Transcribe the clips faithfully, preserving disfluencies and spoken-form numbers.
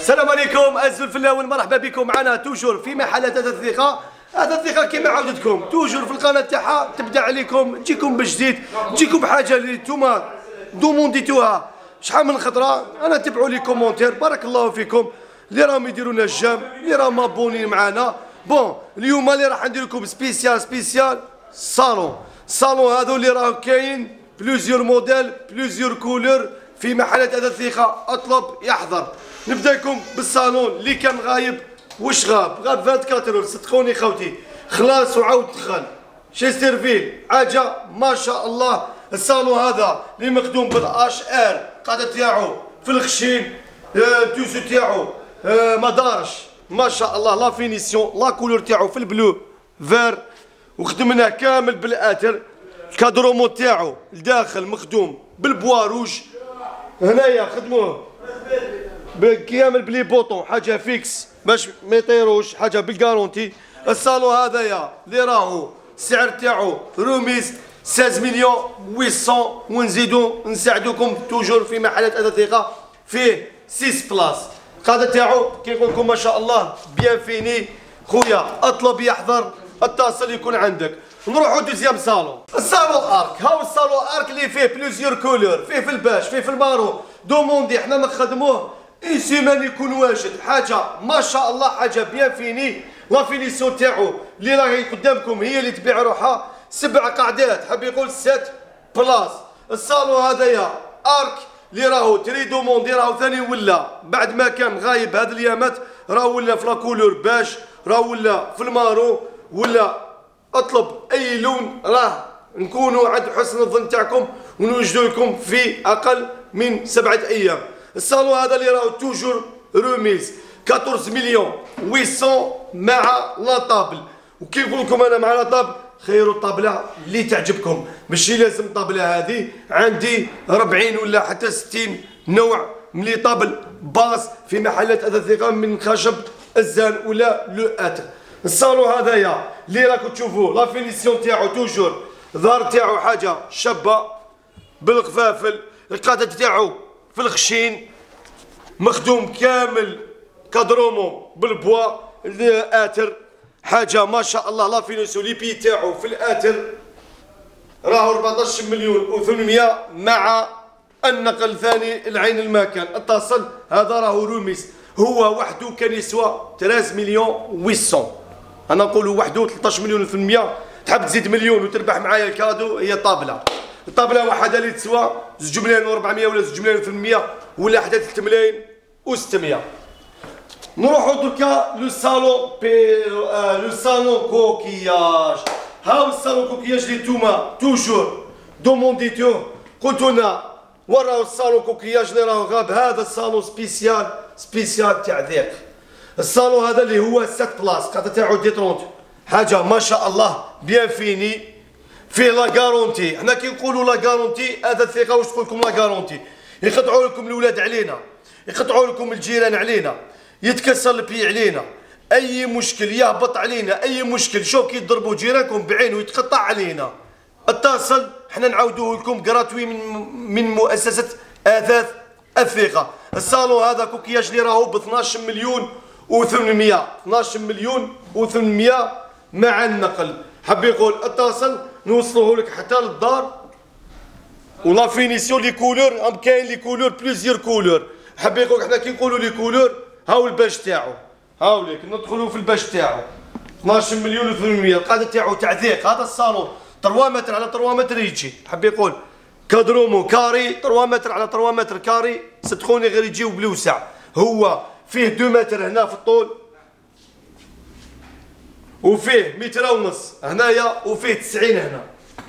السلام عليكم أعزائي الفلاوين، مرحبا بكم معنا توجور في محلات هذا الثقة. هذا الثقة كما عودتكم توجور في القناة تاعها تبدا عليكم، تجيكم بجديد، تجيكم بحاجة اللي نتوما دومونديتوها شحال من خطرة. أنا تبعوا لي كومونتير، بارك الله فيكم اللي راهم يديروا لنا الجام، اللي راهم مابونين معنا. بون اليوم اللي راح ندير لكم سبيسيال سبيسيال صالون. صالون هذو اللي راه كاين بلوزيور موديل بلوزيور كولور في محلات هذا الثقة. اطلب يحضر. نبدا لكم بالصالون اللي كان غايب. واش غاب؟ غاب أربعة وعشرين اور، صدقوني خوتي خلاص وعاود دخل. شيسترفيل حاجه ما شاء الله. الصالون هذا اللي مخدوم بالاش ار، القاعده تاعو في الخشين، التوسو تاعو ما دارش ما شاء الله. لا فينيسيون لا كولور تاعو في البلو فير، وخدمناه كامل بالاتر. الكادرومو تاعو الداخل مخدوم بالبوا روج. هنايا خدموه كامل بلي بوطون، حاجه فيكس باش ما يطيروش، حاجه بالكارونتي. الصالون هذايا اللي راهو السعر تاعو روميز ستة مليون وثمانمائة، ونزيدو نساعدوكم توجور في محلات هذا الثقة. فيه ستة بلاص، القاعده تاعو كيقول لكم ما شاء الله بيان فيني. خويا اطلب يحضر، اتصل يكون عندك. نروحو دوزيام صالون، الصالون ارك. هاو الصالون ارك اللي فيه بلوزيور كولور، فيه في الباش، فيه في المارو. دوموندي حنا نخدموه اي سيمان يكون واجد. حاجه ما شاء الله، حاجه بيان فيني. لا فينيسيون تاعو اللي راهي قدامكم هي اللي تبيع روحها. سبع قعدات، حاب يقول ست بلاص. الصالون هذايا ارك اللي راهو تري دوموندي، راهو ثاني ولا بعد ما كان غايب هاد اليامات، راهو ولا في لاكولور باش، راهو ولا في المارو، ولا اطلب اي لون راه نكونوا عند حسن الظن تاعكم ونوجدوا لكم في اقل من سبعه ايام. الصالون هذا اللي راهو توجور روميز أربعة عشر مليون وثمانمائة مع لا طابل. وكي نقول لكم انا مع لا طابل، خيروا الطابله اللي تعجبكم، ماشي لازم الطابله هذه. عندي أربعين ولا حتى ستين نوع من لي طابل باص في محلات هذا الثقه من خشب الزان ولا لو اتر. الصالون هذايا اللي راكم تشوفوه لا فينيسيون تاعو توجور، الظهر تاعو حاجه شابه بالقفافل. القاعده تاعو في الخشين مخدوم كامل كادرومو بالبوا الاتر، حاجه ما شاء الله. لا فينيسيون لي بي تاعو في الاتر راهو أربعطاش مليون وثمانمائة مع النقل ثاني العين المكان. اتصل هذا راهو روميس، هو وحده كان يسوى ثلاثة مليون ومئتين. انا نقولوا وحده ثلاثطاش مليون وثمانمائة. تحب تزيد مليون وتربح معايا الكادو، هي طابله. الطابله وحده اللي تسوى زوج ملايين وأربعمائة ولا زوج ملايين وثمانمائة ولا حتى ثلاثة ملايين وستمائة. نروحو دركا لو صالون بي آه لو صالون كوكياج. هاو الصالون كوكياج اللي نتوما توجور دومونديتوه. قلتو لنا وراو الصالون كوكياج اللي راهو غاب. هذا الصالون سبيسيال سبيسيال تاع ذيك. الصالون هذا اللي هو سبعة بلاص، قاعده تاعو دي ثلاثين، حاجه ما شاء الله بيان فيني. فيه لا غارونتي. حنا كي نقولوا لا غارونتي هذا الثقه واش تقول لكم لا غارونتي؟ يقطعوا لكم الاولاد علينا، يقطعوا لكم الجيران علينا، يتكسر البي علينا، اي مشكل يهبط علينا، اي مشكل. شوف كي تضربوا جيرانكم بعينه يتقطع علينا، اتصل حنا نعاودوه لكم كراتوي من من مؤسسه اثاث الثقه. الصالون هذا كوكياج اللي راهو ب اثناش مليون وثمانمائة، اثناش مليون وثمانمائة مع النقل. حب يقول اتصل نوصلوه لك حتى للدار. ولا فينيسيون لي كولور، ام كاين لي كولور بليزيور كولور. حب يقول حنا كي نقولوا لي كولور هاو الباش تاعو، هاو ليك ندخلوا في الباش تاعو اثناش مليون وثمانمائة. القاعده تاعو تاع ذيك. هذا الصالون ثلاثة متر على ثلاثة متر يجي. حب يقول كادرومو كاري ثلاثة متر على ثلاثة متر كاري، صدقوني غير يجيو بالوسع. هو فيه اثنين متر هنا في الطول، وفيه متر ونص هنايا، وفيه تسعين هنا.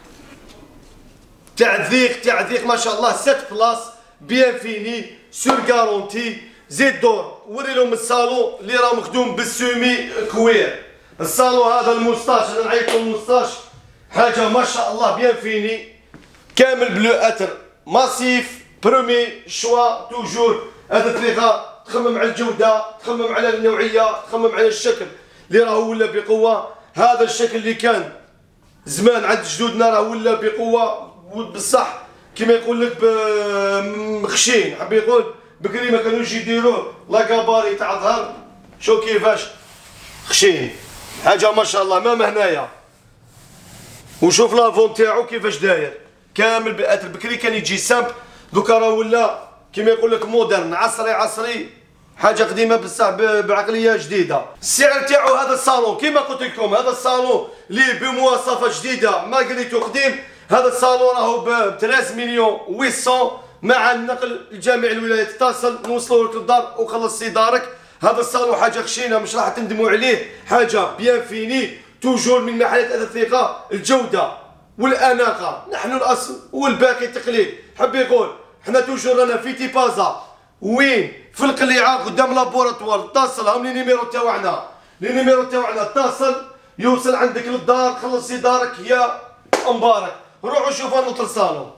تاع ذيك تاع ذيك ما شاء الله. ست بلاص بيان فيني سور كارونتي. زيد دور وري لهم الصالون اللي راه مخدوم بالسومي كوير. الصالون هذا الموستاش، انا نعيط لكم الموستاش، حاجه ما شاء الله بيان فيني كامل بلو اتر ماسيف برومي شوا. توجور هذا الطريقه تخمم على الجوده، تخمم على النوعيه، تخمم على الشكل اللي راهو ولا بقوه. هذا الشكل اللي كان زمان عند جدودنا راه ولا بقوه بصح كما يقول لك خشين. حب يقول بكري ما كانوش يديروه لا كاباري تاع ظهر. شوف كيفاش خشين، حاجه ما شاء الله. مام هنايا وشوف لافون تاعو كيفاش داير كامل بأثر. بكري كان يجي سامبل، دوكا راه ولا كيما يقول لك مودرن، عصري عصري، حاجه قديمه بصح بعقليه جديده. السعر تاعو هذا الصالون كيما قلت لكم، هذا الصالون اللي بمواصفات جديده ما قريتو قديم. هذا الصالون راهو ب ثلاثة مليون وثمانمائة مع النقل لجميع الولايات. اتصل نوصلوا لك للدار وخلص دارك. هذا الصالون حاجه خشينه مش راح تندموا عليه، حاجه بيان فيني توجور من محلات هذا الثقه. الجوده والاناقه نحن الاصل والباقي تقليد. حب يقول حنا توجور رانا في تيبازا وين في القليعه قدام لابوراتوار. اتصل هم لي نيميرو تاعنا، لي نيميرو تاعنا اتصل يوصل عندك للدار. خلصي دارك يا مبارك. روحوا شوفوا نوتر صالون.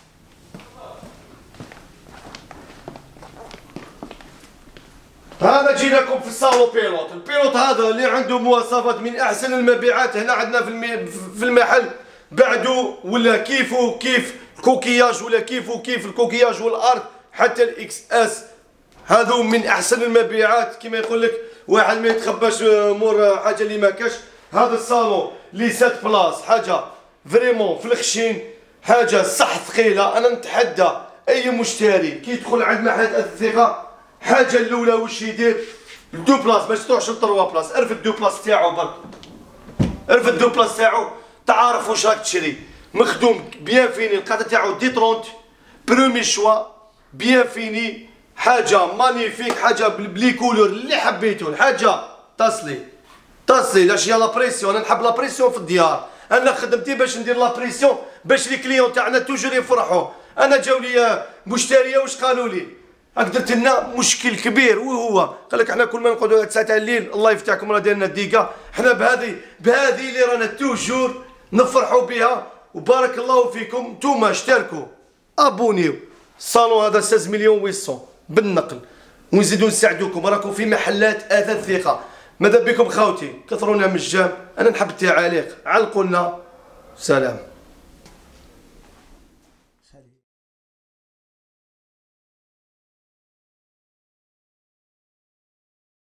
هذا جيناكم في الصالون بيلوت. البيلوت هذا اللي عنده مواصفات من احسن المبيعات هنا عندنا في في المحل. بعده ولا كيفو كيف الكوكياج ولا كيفو كيف الكوكياج والارض حتى الاكس اس. هذو من احسن المبيعات كما يقول لك واحد ما يتخباش مور حاجه اللي ما كاش. هذا الصالون لي سات بلاص حاجه فريمون في الخشين، حاجه صح ثقيله. انا نتحدى اي مشتري كي يدخل عند محلات الثقه حاجه الاولى واش يدير دو بلاص، ما تروحش لتروا بلاص. ارفد دو بلاص تاعو برك، ارفد دو بلاص تاعو تعرف واش راك تشري. مخدوم بيان فيني، القطع تاعو دي ثلاثين برومي شوا بيان فيني، حاجه مانيفيك، حاجه بلي كولور اللي حبيتو. الحاجه تصلي تصلي لاش يا لابريسيون. انا نحب لابريسيون في الديار. انا خدمتي باش ندير لابريسيون باش لي كليون تاعنا توجور يفرحوا. انا جاو لي مشتريه واش قالوا لي؟ راك درت لنا مشكل كبير وهو قال لك احنا كل ما نقعدوا تسعة تاع الليل الله يفتحكم راه دايرنا الديكا. احنا بهذه بهذه اللي رانا توجور نفرحوا بها. وبارك الله فيكم. نتوما اشتركوا ابونيو. الصالون هذا ستة مليون وثمانمائة بالنقل ونزيدوا نساعدوكم. راكم في محلات اثاث ثقه. ماذا بكم خاوتي كثرونا من الجام. انا نحب التعاليق، علقوا لنا. سلام.